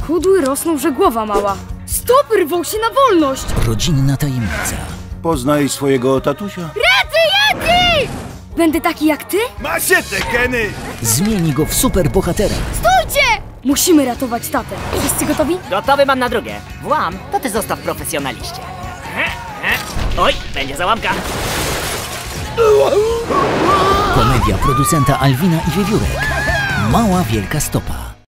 Schudły, rosną, że głowa mała. Stop, rwą się na wolność! Rodzinna tajemnica. Poznaj swojego tatusia. Yeti! Będę taki jak ty? Masietę, Kenny! Zmieni go w superbohatera. Stójcie! Musimy ratować tatę. Wszyscy gotowi? Gotowy mam na drugie. Włam, to ty zostaw profesjonaliście. Oj, będzie załamka. Komedia producenta Alwina i Wiewiórek. Mała wielka stopa.